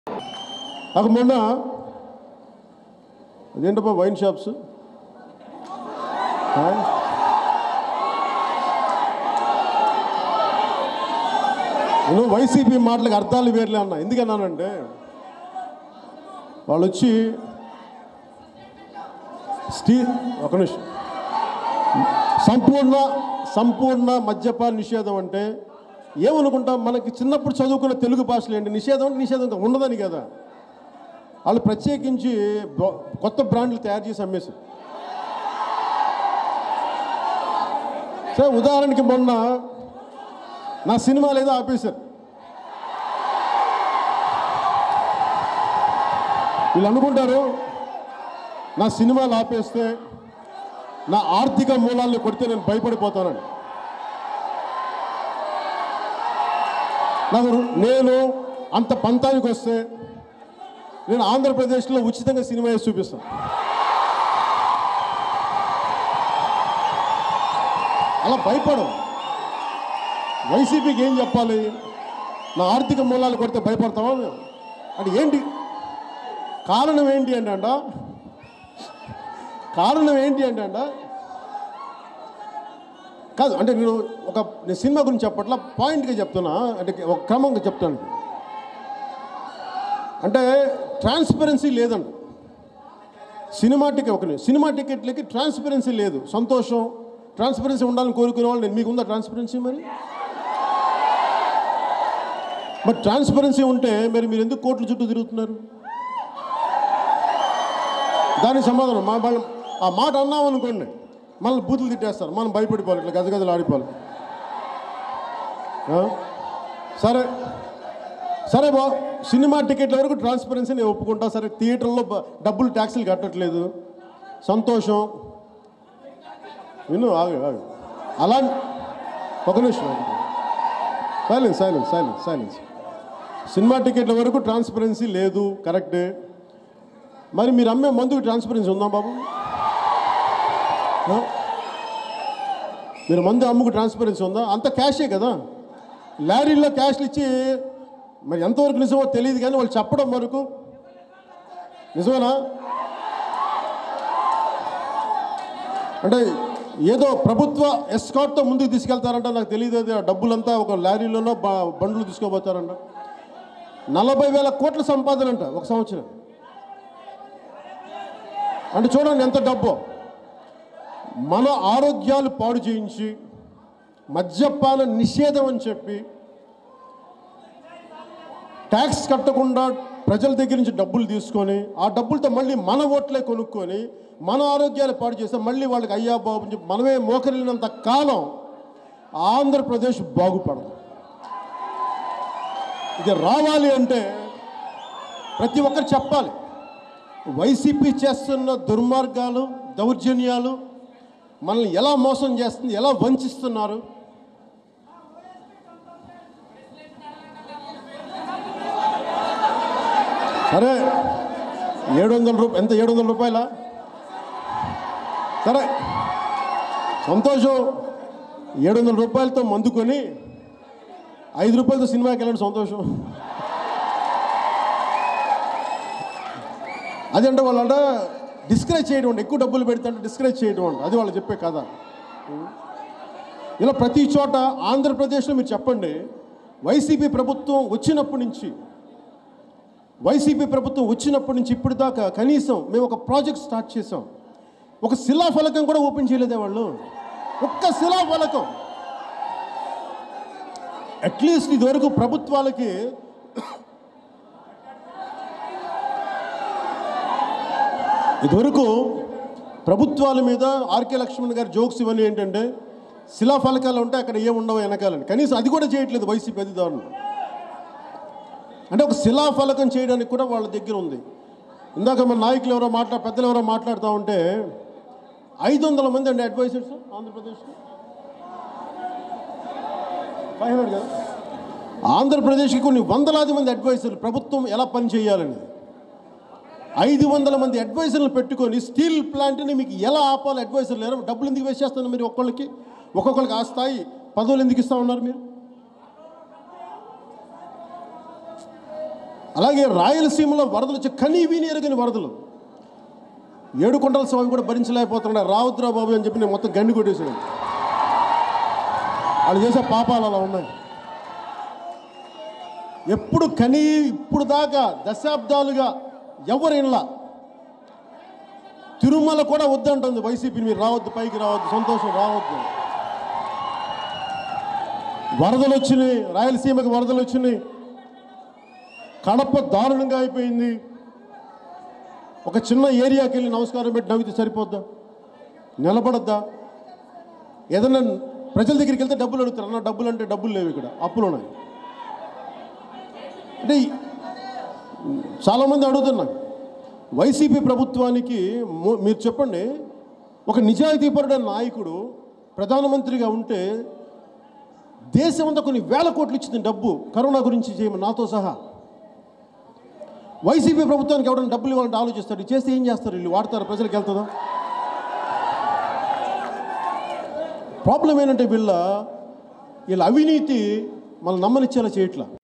నాకు మొన్న అదేంటబ్బా వైన్ షాప్స్ నేను వైసీపీ మాటలకు అర్థాలు వేర్లే అన్నా. ఎందుకన్నానంటే వాళ్ళు వచ్చి ఒక నిమిషం సంపూర్ణ మద్యపాన నిషేధం అంటే ఏమనుకుంటాం, మనకి చిన్నప్పుడు చదువుకున్న తెలుగు భాషలు ఏంటి, నిషేధం అంటే నిషేధం ఉండదని కదా. వాళ్ళు ప్రత్యేకించి కొత్త బ్రాండ్లు తయారు చేసి అమ్మేశారు. సరే ఉదాహరణకి మొన్న నా సినిమాలు ఏదో ఆపేశారు. వీళ్ళు అనుకుంటారు నా సినిమాలు ఆపేస్తే నా ఆర్థిక మూలాలను కొడితే నేను భయపడిపోతానని. నేను అంత పంతానికి వస్తే నేను ఆంధ్రప్రదేశ్లో ఉచితంగా సినిమా వేసి చూపిస్తాను. అలా భయపడం. వైసీపీకి ఏం చెప్పాలి, నా ఆర్థిక మూలాలు కొడితే భయపడతావా అంటే ఏంటి కారణం ఏంటి అంటే కాదు అంటే నేను సినిమా గురించి చెప్పట్లా, పాయింట్గా చెప్తున్నా, అంటే ఒక క్రమంగా చెప్తాను. అంటే ట్రాన్స్పరెన్సీ లేదండి సినిమా టికెట్లకి ట్రాన్స్పరెన్సీ లేదు. సంతోషం, ట్రాన్స్పరెన్సీ ఉండాలని కోరుకునే వాళ్ళు నేను మీకుందా ట్రాన్స్పరెన్సీ? మరి ట్రాన్స్పరెన్సీ ఉంటే మీరు ఎందుకు కోట్ల చుట్టూ తిరుగుతున్నారు? దానికి సమాధానం ఆ మాట అన్నామనుకోండి మళ్ళీ బూతులు తిట్టేస్తారు, మనం భయపడిపోవాలి, ఇట్లా గజగజలు ఆడిపోవాలి. సరే సినిమా టికెట్ల వరకు ట్రాన్స్పరెన్సీ నేను ఒప్పుకుంటా. సరే థియేటర్లో డబ్బులు ట్యాక్సీలు కట్టట్లేదు, సంతోషం. ఆగు అలా ఒక నిమిషం, సైలెన్స్. సినిమా టికెట్ల వరకు ట్రాన్స్పరెన్సీ లేదు, కరెక్టే. మరి మీరు అమ్మే మందుకు ట్రాన్స్పరెన్సీ ఉందా బాబు? మీరు మందు అమ్ముకు ట్రాన్స్పరెన్సీ ఉందా? అంత క్యాషే కదా, లారీల్లో క్యాష్లు ఇచ్చి. మరి ఎంతవరకు నిజమో తెలియదు కానీ వాళ్ళు చెప్పడం వరకు నిజమేనా? అంటే ఏదో ప్రభుత్వ ఎస్కార్ట్తో ముందుకు తీసుకెళ్తారంట, నాకు తెలియదు. అది డబ్బులంతా ఒక లారీలోనో బండ్లు తీసుకోబోతారంట. 40,000 కోట్ల సంపాదన అంట ఒక సంవత్సరం. అంటే చూడండి ఎంత డబ్బో. మన ఆరోగ్యాలు పాడు చేయించి మద్యపాన నిషేధం అని చెప్పి ట్యాక్స్ కట్టకుండా ప్రజల దగ్గర నుంచి డబ్బులు తీసుకొని ఆ డబ్బులతో మళ్ళీ మన ఓట్లే కొనుక్కొని మన ఆరోగ్యాలు పాడు చేస్తే మళ్ళీ వాళ్ళకి అయ్యా బాబు అని చెప్పి మనమే మోకరిల్లినంత కాలం ఆంధ్రప్రదేశ్ బాగుపడదు. ఇది రావాలి అంటే ప్రతి ఒక్కరు చెప్పాలి. వైసీపీ చేస్తున్న దుర్మార్గాలు, దౌర్జన్యాలు మనల్ని ఎలా మోసం చేస్తుంది, ఎలా వంచిస్తున్నారు. సరే 700 రూపాయలు, ఎంత 700 రూపాయలా? సరే సంతోషం. 700 రూపాయలతో మందుకొని 5 రూపాయలతో సినిమాకి వెళ్ళండి, సంతోషం. అదంటే వాళ్ళంట డిస్కరేజ్ చేయడం అండి, ఎక్కువ డబ్బులు పెడితే డిస్కరేజ్ చేయడం అంట, అది వాళ్ళు చెప్పే కథ. ఇలా ప్రతి చోట ఆంధ్రప్రదేశ్లో మీరు చెప్పండి, వైసీపీ ప్రభుత్వం వచ్చినప్పటి నుంచి ఇప్పటిదాకా కనీసం మేము ఒక ప్రాజెక్ట్ స్టార్ట్ చేసాం, ఒక శిలాఫలకం కూడా ఓపెన్ చేయలేదే వాళ్ళు, ఒక్క శిలాఫలకం. అట్లీస్ట్ ఇదివరకు ప్రభుత్వాలకి ప్రభుత్వాల మీద ఆర్కే లక్ష్మణ్ గారి జోక్స్ ఇవన్నీ ఏంటంటే శిలాఫలకాలు ఉంటే అక్కడ ఏముండవు వెనకాలని, కనీసం అది కూడా చేయట్లేదు వైసీపీ అధికారులు. అంటే ఒక శిలాఫలకం చేయడానికి కూడా వాళ్ళ దగ్గర ఉంది. ఇందాక మన నాయకులు పెద్దలు ఎవరో మాట్లాడుతూ ఉంటే 500 మంది అండి అడ్వైజర్స్ ఆంధ్రప్రదేశ్లో. 500 కదా, ఆంధ్రప్రదేశ్కి కొన్ని వందలాది మంది అడ్వైజర్లు ప్రభుత్వం ఎలా పని చేయాలని. 500 మంది అడ్వైజర్లు పెట్టుకొని స్టీల్ ప్లాంట్ని మీకు ఎలా ఆపాలి అడ్వైజర్లు లేరు. డబ్బులు ఎందుకు వేస్ట్ చేస్తున్నారు మీరు? ఒక్కొక్కరికి ఆ స్థాయి పదవులు ఎందుకు ఇస్తూ ఉన్నారు మీరు? అలాగే రాయలసీమలో వరదలు వచ్చి కనీ విని ఎరగని వరదలు. ఏడుకొండల స్వామి కూడా భరించలేకపోతున్నాడు. రావద్దురా బాబు అని చెప్పి నేను మొత్తం గండి కొట్టేసాను. వాళ్ళు చేసే పాపాలు అలా ఉన్నాయి. ఎప్పుడు కనీ ఇప్పుడు దాకా దశాబ్దాలుగా ఎవరైనా తిరుమల కూడా వద్దంటుంది వైసీపీని, మీరు రావద్దు, పైకి రావద్దు, సంతోషం రావద్దు. వరదలు వచ్చినాయి, రాయలసీమకి వరదలు వచ్చినాయి. కడప దారుణంగా అయిపోయింది. ఒక చిన్న ఏరియాకి వెళ్ళి నమస్కారం పెట్టి నవ్వితే సరిపోద్దా? నిలబడద్దా? ఏదన్నా ప్రజల దగ్గరికి వెళ్తే డబ్బులు అడుగుతారు. అన్న డబ్బులు అంటే డబ్బులు లేవు, ఇక్కడ అప్పులు ఉన్నాయి. అంటే చాలామంది అడుగుతున్నారు వైసీపీ ప్రభుత్వానికి మీరు చెప్పండి, ఒక నిజాయితీపరుడైన నాయకుడు ప్రధానమంత్రిగా ఉంటే దేశమంతా కొన్ని వేల కోట్లు ఇచ్చింది డబ్బు కరోనా గురించి చేయమని, నాతో సహా. వైసీపీ ప్రభుత్వానికి ఎవరైనా డబ్బులు ఇవ్వాలంటే ఆలోచిస్తారు. చేస్తే ఏం చేస్తారు? వీళ్ళు వాడతారు, ప్రజలకు వెళ్తుందా? ప్రాబ్లం ఏంటంటే వీళ్ళ అవినీతి మనం నమ్మనిచ్చేలా చేయట్లా.